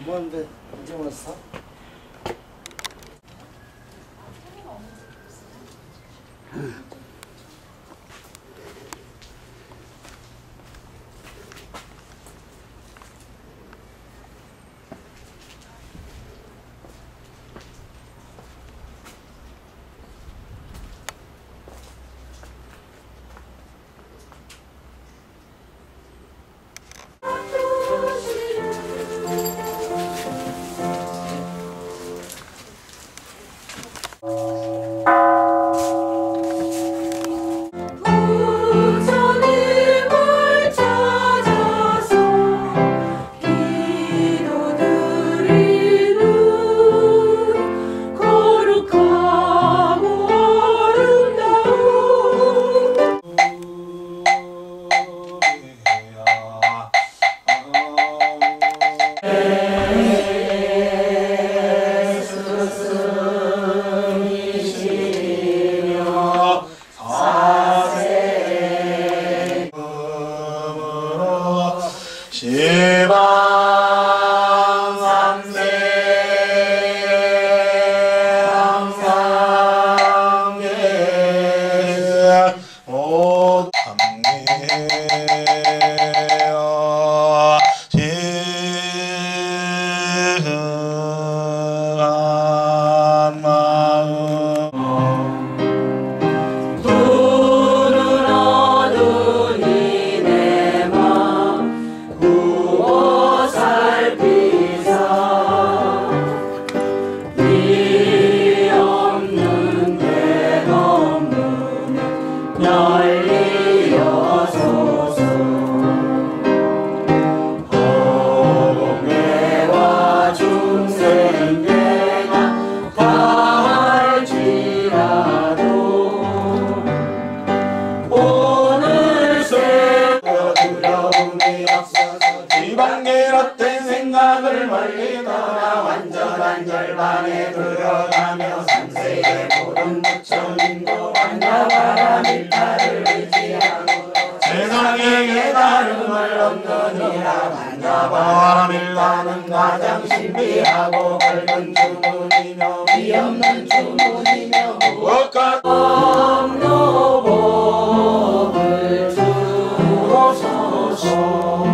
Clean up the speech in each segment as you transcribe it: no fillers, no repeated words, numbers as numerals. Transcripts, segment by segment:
뭐하는데 언제 왔어? 열반에 들어가며 삼세에 보름 부처님도 환자바라 밀타를 의지하고 세상에 다름을 없느니라. 환자바라 밀타는 가장 신비하고 밝은 주문이며 위없는 주문이며 무엇과 법로법을 주소서.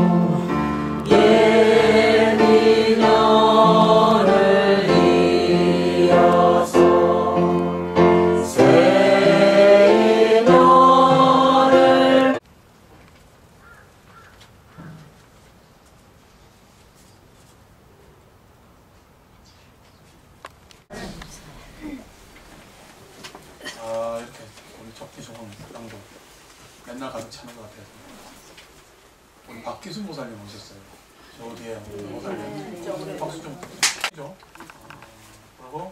이렇게 우리 척기 조금 땅도 맨날 가득 차는 것 같아요. 우리 박기순 보살님 오셨어요. 저 뒤에 보살님 박수 좀 치죠. 그리고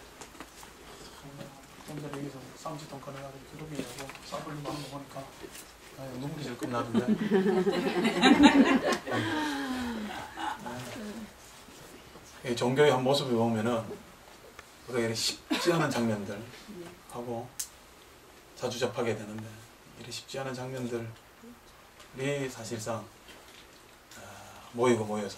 좀 전에 여기서 쌈짓돈 꺼내가지고 기록이하고 쌈불림 하는 거 보니까 눈물이 질끔 나던데. 이 종교의 한 모습을 보면은 우리가 쉽지 않은 장면들 하고 자주 접하게 되는데, 이리 쉽지 않은 장면들이 사실상 모이고 모여서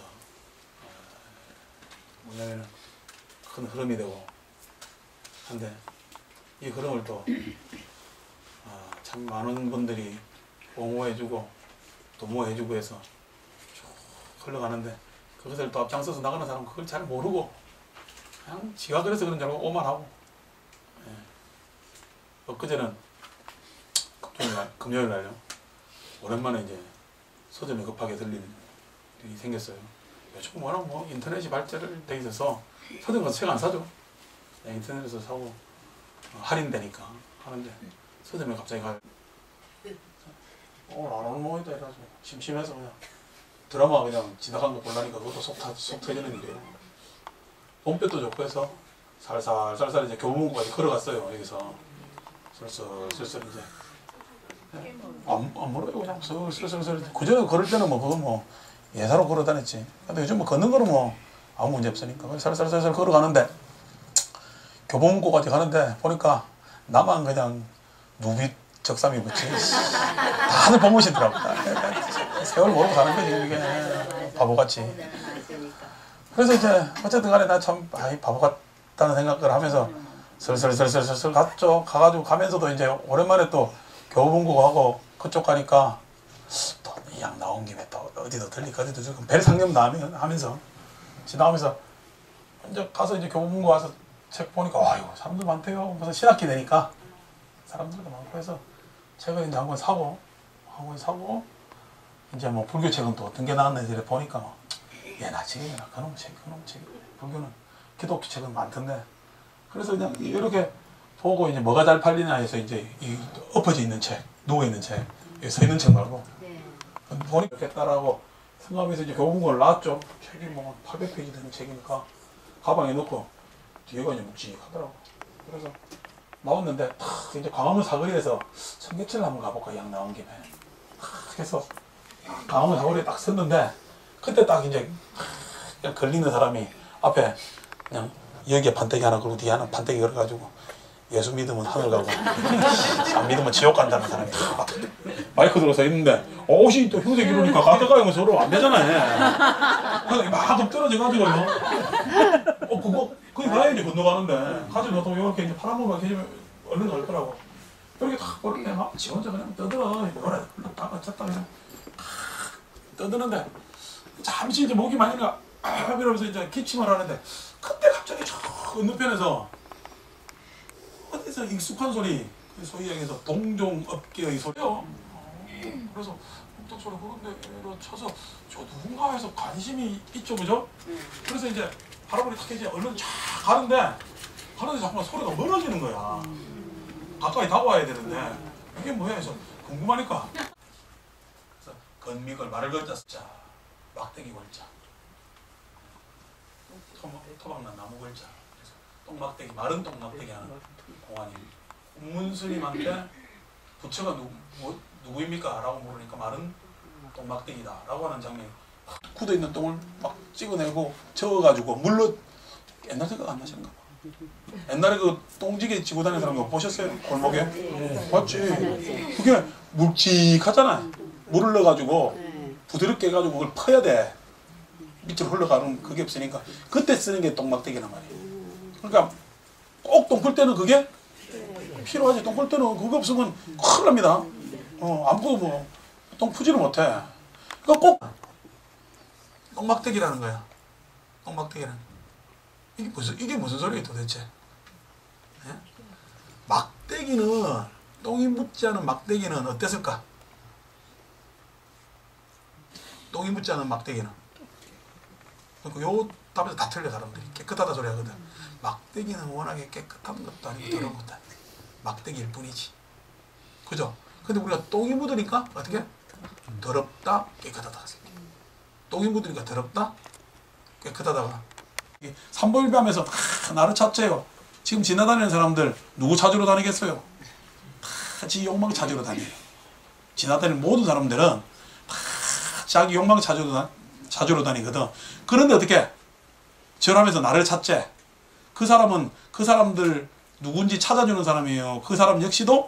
뭐냐면은 큰 흐름이 되고 한데, 이 흐름을 또 참 많은 분들이 옹호해주고 도모해주고 해서 쭉 흘러가는데, 그것을 또 앞장서서 나가는 사람은 그걸 잘 모르고 그냥 지가 그래서 그런 줄 알고 오만하고. 엊그제는 금요일 날요, 오랜만에 이제 서점에 급하게 들린 일이 생겼어요. 요즘 워낙 뭐 인터넷이 발달돼 있어서 서점 가서 책 안 사죠. 인터넷에서 사고 할인되니까 하는데, 서점에 갑자기 오늘 안 오는 모이다 해가지고 심심해서 그냥 드라마 그냥 지나간 거 보려니까 그것도 속 터지는 일이에요. 봄볕도 좋고 해서 살살 이제 교보문고까지 걸어갔어요. 여기서 슬슬 이제 안 멀어요. 그냥 슬슬 그저 걸을 때는 뭐 그거 뭐 예사로 걸어 다녔지. 근데 요즘 뭐 걷는 거는 뭐 아무 문제 없으니까 살살 걸어가는데, 교보문고까지 가는데 보니까 나만 그냥 누비 적삼이 붙지 다들 보무시더라고. 세월 모르고 사는 거지 이게 바보같이. 그래서 이제 어쨌든 간에 나 참 바보 같다는 생각을 하면서 슬슬 갔죠. 가가지고 가면서도 이제 오랜만에 또 교보문고하고 그쪽 가니까 또 이 양 나온 김에 또 어디도 들릴까 어디도 들릴까 별 상념 하면서 지나오면서 이제 가서 이제 교보문고 와서 책 보니까 아유 사람들 많대요. 무슨 신학기 되니까 사람들도 많고 해서 책을 이제 한 권 사고 이제 뭐 불교 책은 또 어떤 게 나왔는지 이렇게 보니까 뭐 예나 책이나 그놈 책 불교는 기독교 책은 많던데 그래서 그냥 이렇게 보고 이제 뭐가 잘 팔리나 해서 이제 이 엎어져 있는 책 누워 있는 책 서 있는 책 말고 보니까 좋겠다라고 생각하면서 이제 교보문고를 나왔죠. 책이 뭐 800페이지 되는 책이니까 가방에 넣고 뒤에가 이제 묵직하더라고. 그래서 나왔는데 탁 이제 광화문 사거리에서 청계천을 한번 가볼까 양 나온 김에 탁 해서 광화문 사거리에 딱 섰는데 그때 딱 이제 그냥 걸리는 사람이 앞에 그냥 여기에 판때기 하나 걸고 뒤에 하나 판때기 걸어가지고 예수 믿으면 하늘 가고 안 믿으면 지옥 간다는 사람이 마이크 들어서 있는데 옷이 또 흰색 이러니까 가까이 서로 안 되잖아요. 그래서 막 엎드러져가지고요. 그거 거기 가야지 건너가는데 가지고 또 이렇게 이제 파란불만 켜지면 얼른 갈 거라고. 이렇게 탁 보는데 막 지 혼자 그냥 떠들어. 뭐래 딱 어쨌다 그냥 떠드는데 잠시 이제 목이 마니까 이러면서 이제 기침을 하는데 그때 갑자기 저 건너편에서 어디서 익숙한 소리 소위 얘기해서 동종업계의 소리요. 그래서 목탁 소리 그런데 쳐서 저 누군가 해서 관심이 있죠 그죠? 그래서 이제 바라보니 탁 이제 얼른 쫙 가는데 자꾸만 소리가 멀어지는 거야. 가까이 다가와야 되는데 이게 뭐야 해서 궁금하니까 그래서 건미걸 말을 걸자 자 막대기 걸자 토박난 나무 걸자 그래서 똥막대기 마른 똥막대기 하는 공안이 문스님한테 부처가 누구입니까? 라고 물으니까 마른 똥막대기다 라고 하는 장면이 굳어있는 똥을 막 찍어내고 저어가지고 물로 옛날 생각 안 나시는가 봐. 옛날에 그 똥지게 지고 다니는 사람 거 보셨어요? 골목에? 맞지? 그게 묵직하잖아. 물을 넣어가지고 부드럽게 해가지고 그걸 퍼야 돼. 밑으로 흘러가는 그게 없으니까 그때 쓰는 게 똥막대기란 말이에요. 그러니까 꼭 똥 풀 때는 그게 필요하지. 똥 풀 때는 그거 없으면 큰일 납니다. 아무것도 뭐 똥 푸지를 못해. 그러니까 꼭 똥막대기라는 거야. 똥막대기라는 이게 무슨 소리예요 도대체? 예? 막대기는 똥이 묻지 않은 막대기는 어땠을까? 똥이 묻지 않은 막대기는 그러니까 요 답에서 다 틀려 사람들이 깨끗하다 소리 하거든. 막대기는 워낙에 깨끗한 것도 아니고 더러운 것도 아니고 막대기일 뿐이지. 그죠? 근데 우리가 똥이 묻으니까 어떻게? 더럽다 깨끗하다. 똥이 묻으니까 더럽다 깨끗하다가 삼보일비하면서 나를 찾재요. 지금 지나다니는 사람들 누구 찾으러 다니겠어요? 다 지 욕망 찾으러 다녀요. 지나다니는 모든 사람들은 다 자기 욕망 찾으러 다니거든. 그런데 어떻게? 절하면서 나를 찾재. 그 사람은 그 사람들 누군지 찾아주는 사람이에요. 그 사람 역시도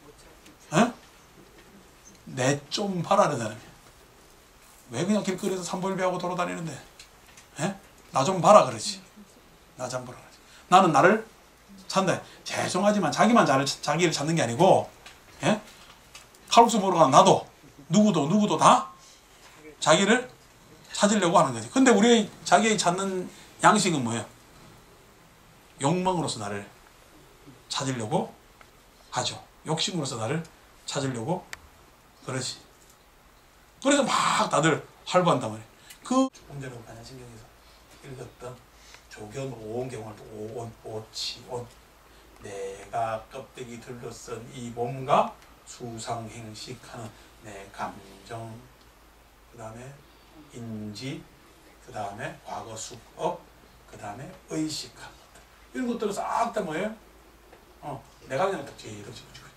내 좀 봐라는 사람이야. 왜 그냥 길거리에서 삼보일비하고 돌아다니는데? 나 좀 봐라 그러지. 나 좀 봐라 그러지. 나는 나를 찾는다. 죄송하지만 자기를 찾는 게 아니고 칼국수 먹으러 가는 나도 누구도 다 자기를 찾으려고 하는 거지. 근데 우리의 자기의 찾는 양식은 뭐예요? 욕망으로서 나를 찾으려고 하죠. 욕심으로서 나를 찾으려고 그러지. 그래서 막 다들 활보한단 말이에요. 그 조금 전에 반야신경에서 읽었던 조견 오온경을 오치온 내가 껍데기 둘러쓴 이 몸과 수상행식하는 내 감정, 그 다음에 인지, 그 다음에 과거 숙업, 그 다음에 의식한 것들 이런 것들을 싹 다 뭐예요? 내가 그냥 딱 제일 집어주고 있다.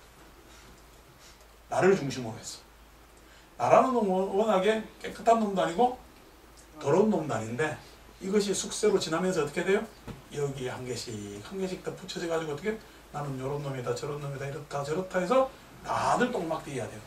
나를 중심으로 했어. 나라는 놈은 워낙에 깨끗한 놈도 아니고 더러운 놈도 아닌데 이것이 숙세로 지나면서 어떻게 돼요? 여기에 한 개씩 더 붙여져 가지고 어떻게 나는 요런 놈이다 저런 놈이다 이렇다 저렇다 해서 다들 똥막대기 해야 돼요.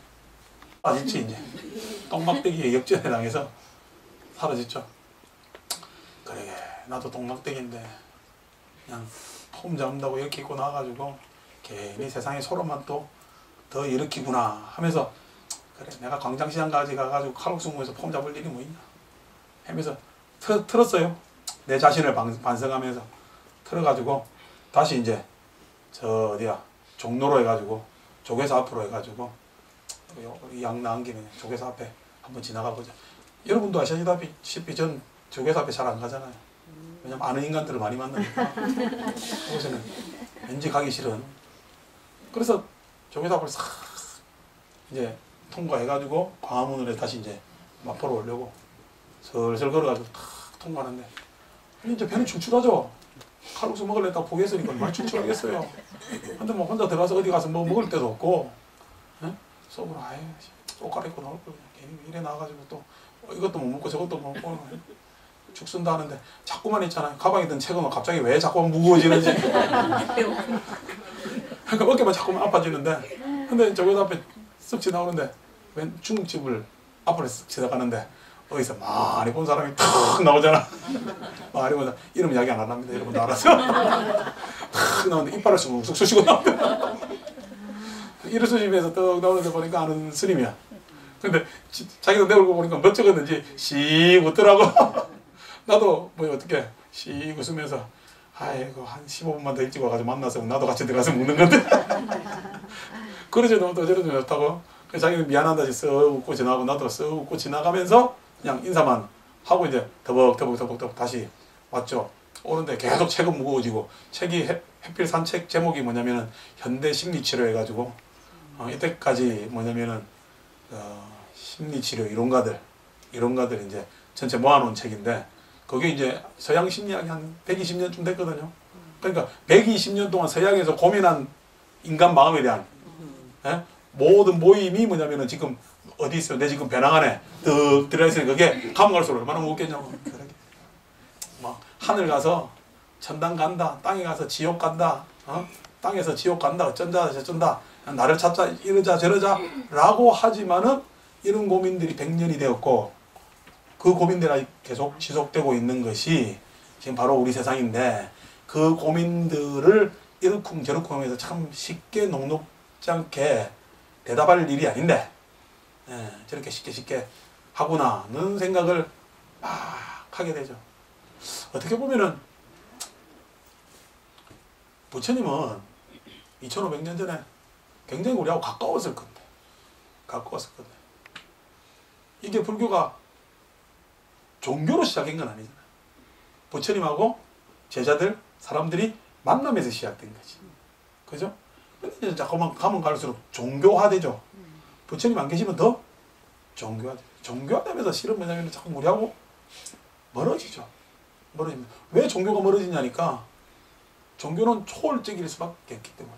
사라졌지 이제. 똥막대기에 역전에 당해서 사라졌죠. 그러게 나도 동막대기인데 그냥 폼 잡는다고 이렇게 입고 나와가지고 괜히 세상에 소름만 또 더 일으키구나 하면서 그래 내가 광장시장까지 가가지고 칼국수 먹어서 폼 잡을 일이 뭐 있나 하면서 틀었어요. 내 자신을 반성하면서 틀어가지고 다시 이제 저 어디야 종로로 해가지고 조계사 앞으로 해가지고 우리 양 나은 김에 조계사 앞에 한번 지나가 보자. 여러분도 아시다시피 전 조계사 앞에 잘 안 가잖아요. 왜냐면 아는 인간들을 많이 만나니까 그곳에는 왠지 가기 싫은. 그래서 조계사 앞을 싹 이제 통과해가지고 광화문으로 다시 이제 마포로 오려고 슬슬 걸어가지고 탁 통과하는데 이제 배는 출출하죠. 칼국수 먹을래 딱 포기했으니까 많이 출출하겠어요. 근데 뭐 혼자 들어가서 어디 가서 뭐 먹을 데도 없고 속으로 아예 옷 갈아입고 나올 거예요. 괜히 이래 나와가지고 또 이것도 못 먹고 저것도 못 먹고 죽순다 하는데 자꾸만 있잖아요. 가방에 든 책은 갑자기 왜 자꾸만 무거워지는지 그러니까 어깨만 자꾸만 아파지는데 근데 저기 앞에 쓱 지나오는데 웬 중국집을 앞으로 쓱 지나가는데 어디서 많이 본 사람이 탁 나오잖아. 많이 본 사람 이름 이야기 안 합니다. 여러분도 알아서 탁 나오는데 이빨을 쑥쑥 쑤시고 나옵니다. 이르수 집에서 떡 나오는데 보니까 아는 스님이야. 근데 자기도 내 얼굴 보니까 멋쩍었는지 씩 웃더라고. 나도 뭐 어떻게 씩 웃으면서 아이고 한 15분만 더 일찍 와가지고 만나서 나도 같이 들어가서 먹는 건데 그러지 너무 또 저러지 못하고 그래서 자기는 미안하다지 쓱 웃고 지나가고 나도 쓱 웃고 지나가면서 그냥 인사만 하고 이제 더벅 다시 왔죠. 오는데 계속 책은 무거워지고 책이 해필 산 책 제목이 뭐냐면은 현대 심리치료 해가지고 이때까지 뭐냐면은 심리치료 이론가들 이제 전체 모아놓은 책인데 그게 이제 서양 심리학이 한 120년쯤 됐거든요. 그러니까 120년 동안 서양에서 고민한 인간 마음에 대한 모든 모임이 뭐냐면은 지금 어디 있어요? 내 지금 배낭 안에 득 들어있으니 그게 가면 갈수록 얼마나 무겁겠냐고. 막 하늘 가서 천당 간다, 땅에 가서 지옥 간다, 땅에서 지옥 간다, 어쩐다 저쩐다, 나를 찾자 이러자 저러자 라고 하지만은 이런 고민들이 100년이 되었고 그 고민들이 계속 지속되고 있는 것이 지금 바로 우리 세상인데 그 고민들을 이러쿵저러쿵 하면서 참 쉽게 녹록지 않게 대답할 일이 아닌데 저렇게 쉽게 하구나는 생각을 막 하게 되죠. 어떻게 보면은 부처님은 2500년 전에 굉장히 우리하고 가까웠을 건데 이게 불교가 종교로 시작한 건 아니잖아요. 부처님하고 제자들 사람들이 만남에서 시작된 거지. 그죠? 근데 이제 자꾸만 가면 갈수록 종교화되죠. 부처님 안 계시면 더 종교화되죠. 종교화되면서 실은 뭐냐면 자꾸 우리하고 멀어지죠. 왜 종교가 멀어지냐니까 종교는 초월적일 수밖에 없기 때문에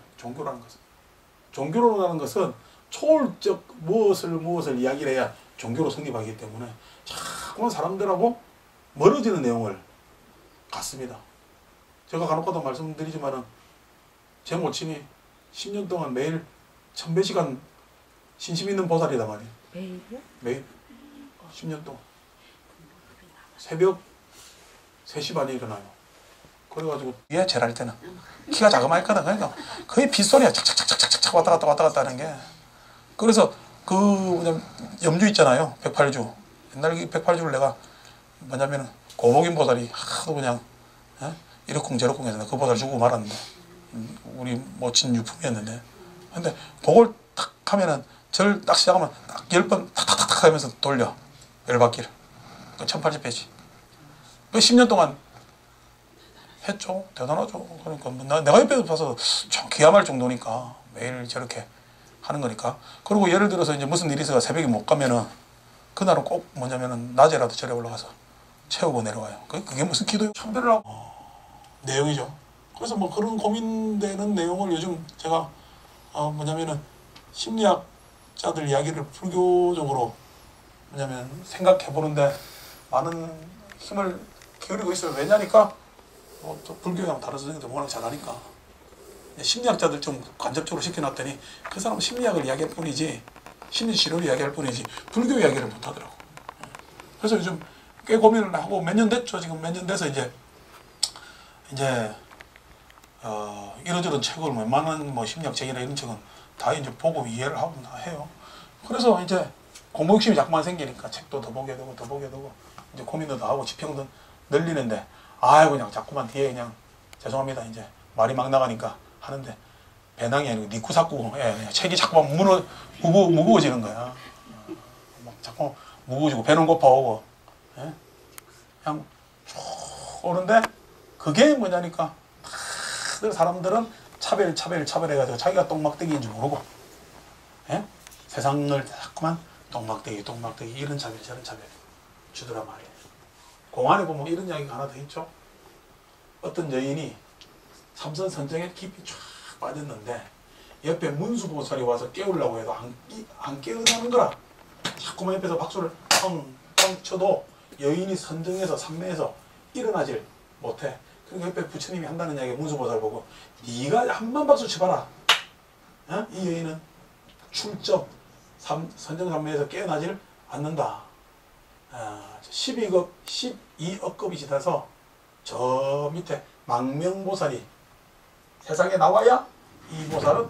종교라는 것은 초월적 무엇을 이야기를 해야 종교로 성립하기 때문에 자꾸만 사람들하고 멀어지는 내용을 갖습니다. 제가 간혹가다 말씀드리지만은 제 모친이 10년 동안 매일 1000배시간 신심 있는 보살이다 말이에요. 매일요? 매일 10년 동안 새벽 3시 반에 일어나요. 그래가지고 얘 제랄 때는 키가 자그마했거든. 그러니까 거의 빗소리야. 착착착착착 왔다 갔다 하는 게. 그래서 그 뭐냐면 염주 있잖아요. 108주. 옛날 이 108주를 내가 뭐냐면은 고복인 보살이 하도 그냥 이러쿵저러쿵 해서 그 보살 주고 말았는데 우리 모친 유품이었는데 근데 그걸 탁 하면은 절 딱 시작하면 딱 10번 탁탁탁 하면서 돌려 10바퀴를. 그 1800배지. 그 10년 동안 했죠. 대단하죠. 그러니까 내가 옆에서 봐서 참 기함할 정도니까 매일 저렇게 하는 거니까. 그리고 예를 들어서 이제 무슨 일이 있어가 새벽에 못 가면은 그날은 꼭 뭐냐면은 낮에라도 절에 올라가서 채우고 내려와요. 그게 무슨 기도요? 참배를 내용이죠. 그래서 뭐 그런 고민되는 내용을 요즘 제가 뭐냐면은 심리학자들 이야기를 불교적으로 뭐냐면 생각해 보는데 많은 힘을 기울이고 있어요. 왜냐니까 또 불교랑 다른 선생님들 워낙 잘하니까 심리학자들 좀 간접적으로 시켜놨더니 그 사람은 심리학을 이야기할 뿐이지 심리치료를 이야기할 뿐이지 불교 이야기를 못하더라고. 그래서 요즘 꽤 고민을 하고 몇 년 됐죠. 지금 몇 년 돼서 이제 이런저런 책을 웬만한 뭐 심리학책이나 이런 책은 다 이제 보고 이해를 하고 다 해요. 그래서 이제 공부 욕심이 자꾸만 생기니까 책도 더 보게 되고 더 보게 되고 이제 고민도 더 하고 지평도 늘리는데 아유 그냥 자꾸만 뒤에 그냥 죄송합니다 이제 말이 막 나가니까 하는데 배낭이 아니고 니쿠사쿠 책이 자꾸만 무거워지는 거야. 막 자꾸 무거워지고 배는 고파오고 예? 그냥 쭉 오는데 그게 뭐냐니까 다들 사람들은 차별해가지고 자기가 똥막대기인 줄 모르고 예? 세상을 자꾸만 똥막대기 이런 차별 저런 차별 주더라 말이에요. 공안에 보면 이런 이야기가 하나 더 있죠. 어떤 여인이 참선 선정에 깊이 쫙 빠졌는데 옆에 문수보살이 와서 깨우려고 해도 안 깨어나는 거라. 자꾸만 옆에서 박수를 펑펑 쳐도 여인이 선정에서 삼매에서 일어나질 못해. 그러니까 옆에 부처님이 한다는 이야기 문수보살 보고 네가 한번 박수 쳐봐라. 어? 이 여인은 출정 선정삼매에서 깨어나질 않는다. 12억급이 지나서 저 밑에 망명보살이 세상에 나와야 이 보살은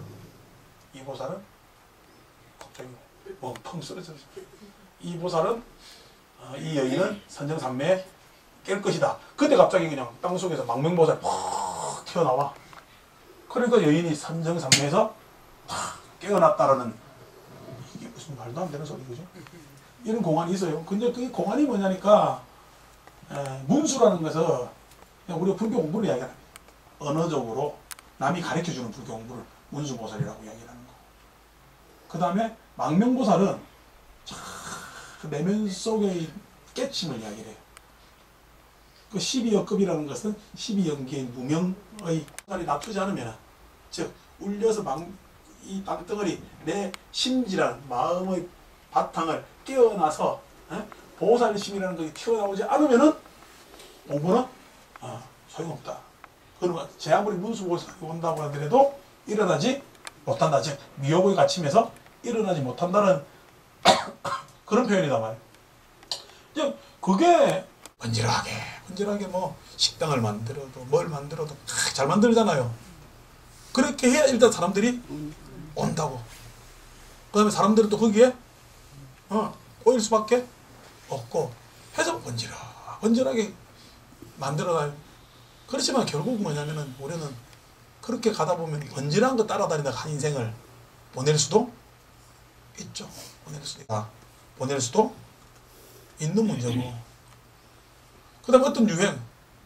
갑자기 멍펑 쓰러졌어. 이 보살은 이 여인은 선정삼매에 깰 것이다. 그때 갑자기 그냥 땅속에서 망명보살이 팍 튀어나와. 그러니까 여인이 선정삼매에서 팍 깨어났다라는 이게 무슨 말도 안 되는 소리 그죠? 이런 공안이 있어요. 근데 그 공안이 뭐냐니까 문수라는 것은 그냥 우리가 불교 공부를 이야기하는 거예요. 언어적으로 남이 가르쳐주는 불교 공부를 문수보살이라고 이야기하는 거고 그 다음에 망명보살은 그 내면 속의 깨침을 이야기를 해요. 그 12역급이라는 것은 12연기의 무명의 보살이 납두지 않으면 즉 울려서 이 땅덩어리 내 심지란 마음의 바탕을 깨어나서 보살심이라는 것이 튀어나오지 않으면은 공부는 소용없다. 그러면 제 아무리 문수보살이 온다고 하더라도 일어나지 못한다. 즉 미혹에 갇히면서 일어나지 못한다는 그런 표현이다 말이에요. 즉 그게 번질하게 뭐 식당을 만들어도 뭘 만들어도 잘 만들잖아요. 그렇게 해야 일단 사람들이 온다고. 그 다음에 사람들은 또 거기에 꼬일 수밖에 없고 해서 번질하게 만들어놔요. 그렇지만 결국 뭐냐면은 우리는 그렇게 가다 보면 번질한 거 따라다니다 한 인생을 보낼 수도 있죠. 보낼 수도 있는 문제고. 그 다음에 어떤 유행.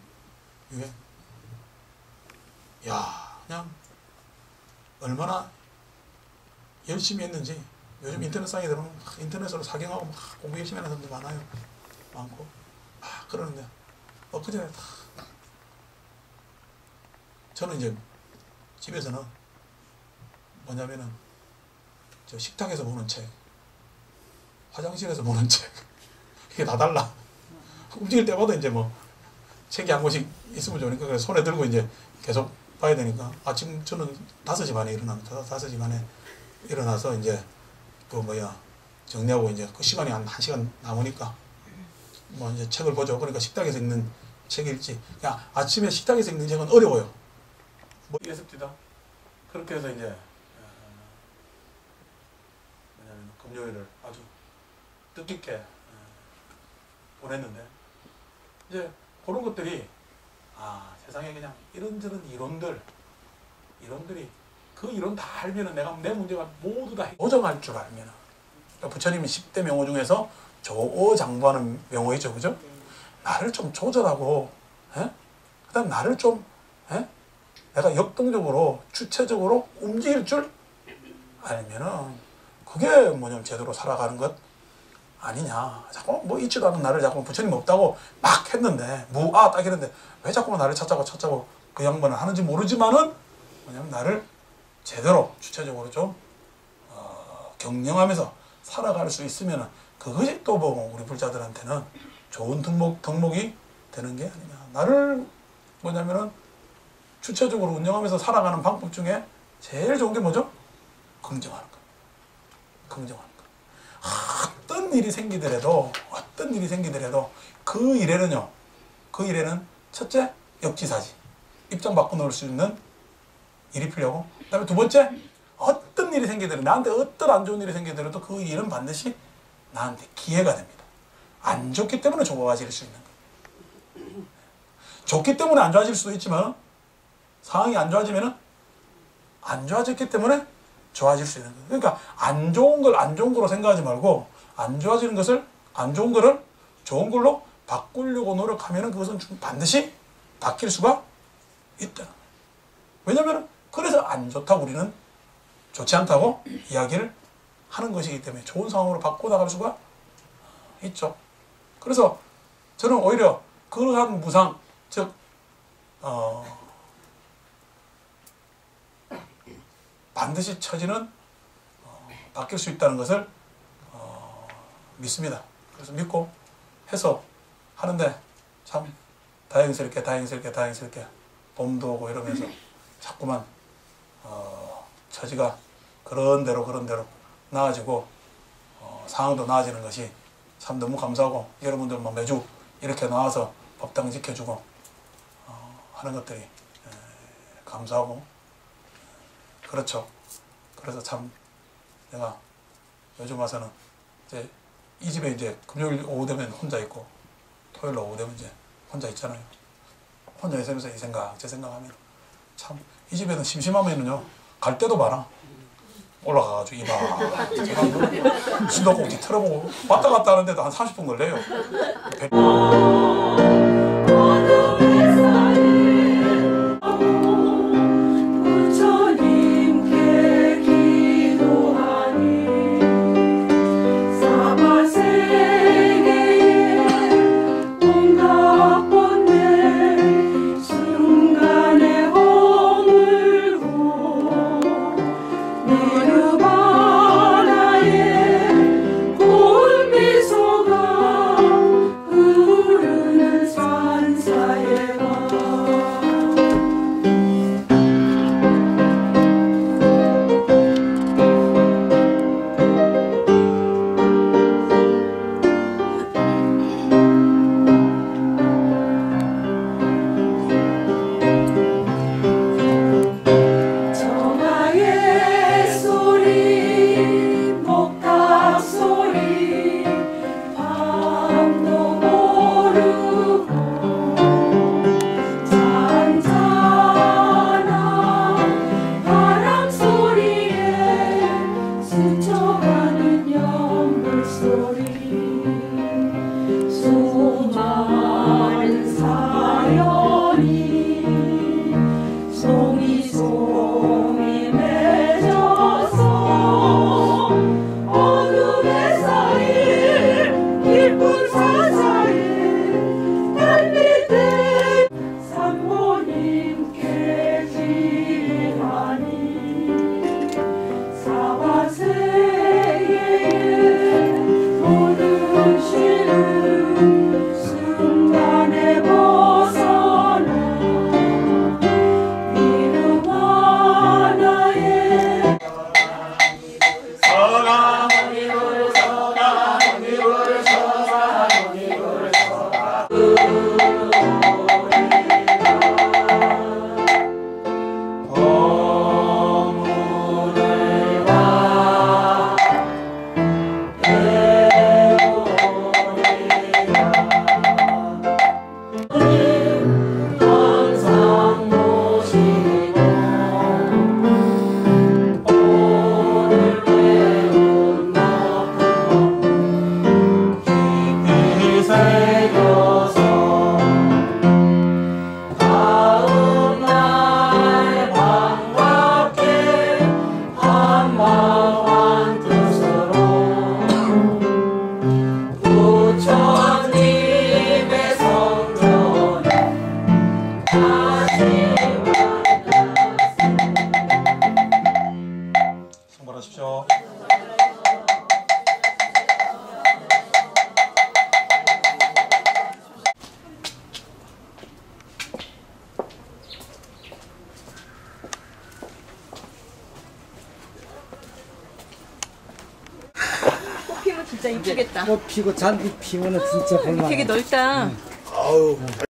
그냥 얼마나 열심히 했는지 요즘 인터넷상에 들어오면 인터넷으로 사경하고 막 공부 열심히 하는 사람들 많고 그러는데 엊그제 저는 이제 집에서는 뭐냐면은 저 식탁에서 보는 책, 화장실에서 보는 책 이게 다 달라. 움직일 때마다 이제 뭐 책이 한 권씩 있으면 좋으니까 그래서 손에 들고 이제 계속 봐야 되니까 아침 저는 5시 반에 일어납니다. 5시 반에 일어나서 이제 정리하고 이제 그 시간이 한 1시간 남으니까 뭐 이제 책을 보죠. 그러니까 식탁에서 읽는 책 읽지. 아침에 식탁에서 읽는 책은 어려워요. 예습지다. 그렇게 해서 이제 뭐냐면 금요일을 아주 뜻깊게 보냈는데 이제 그런 것들이 세상에 그냥 이런저런 이론들이 그 이론 다 알면은 내 문제가 모두 다 조정할 줄 알면은 그러니까 부처님이 10대 명호 중에서 조장부하는 명호이죠, 그죠? 나를 좀 조절하고, 그다음 나를 좀, 내가 역동적으로 주체적으로 움직일 줄 알면은 그게 뭐냐면 제대로 살아가는 것 아니냐. 자꾸 뭐 있지도 않은 나를 자꾸 부처님 없다고 막 했는데 딱 했는데 왜 자꾸만 나를 찾자고 그 양반은 하는지 모르지만은 뭐냐면 나를 제대로 주체적으로 좀 경영하면서 살아갈 수 있으면은 그것이 또 뭐 우리 불자들한테는 좋은 덕목이 되는 게 아니냐. 나를 뭐냐면은 주체적으로 운영하면서 살아가는 방법 중에 제일 좋은 게 뭐죠? 긍정하는 거. 어떤 일이 생기더라도 어떤 일이 생기더라도 그 일에는요, 그 일에는 첫째, 역지사지. 입장 바꿔놓을 수 있는 일이 필요하고, 그 다음에 두 번째, 어떤 일이 생기더라도, 나한테 어떤 안 좋은 일이 생기더라도 그 일은 반드시 나한테 기회가 됩니다. 안 좋기 때문에 좋아질 수 있는 거예요. 좋기 때문에 안 좋아질 수도 있지만, 상황이 안 좋아지면은 안 좋아졌기 때문에 좋아질 수 있는 거예요. 그러니까 안 좋은 걸 안 좋은 거로 생각하지 말고, 안 좋아지는 것을, 안 좋은 거를 좋은 걸로 바꾸려고 노력하면은 그것은 반드시 바뀔 수가 있다. 왜냐면 그래서 안 좋다고 우리는 좋지 않다고 이야기를 하는 것이기 때문에 좋은 상황으로 바꿔나갈 수가 있죠. 그래서 저는 오히려 그러한 무상, 즉 반드시 처지는 바뀔 수 있다는 것을 믿습니다. 그래서 믿고 해서 하는데 참 다행스럽게 봄도 오고 이러면서 자꾸만 처지가 그런대로 나아지고 상황도 나아지는 것이 참 너무 감사하고, 여러분들만 매주 이렇게 나와서 법당 지켜주고 하는 것들이 감사하고 그렇죠. 그래서 참 내가 요즘 와서는 이제 이 집에 이제 금요일 오후 되면 혼자 있고 토요일 오후 되면 이제 혼자 있잖아요. 혼자 있으면서 이 생각 저 생각하면 참 이 집에는 심심하면은요 갈 때도 많아. 올라가가지고 이봐 수도꼭지 틀어보고 왔다 갔다 하는데도 한 30분 걸려요. 진짜 이쁘겠다. 꽃 피고 잔디 피면은 진짜 볼만. 되게 넓다. 아우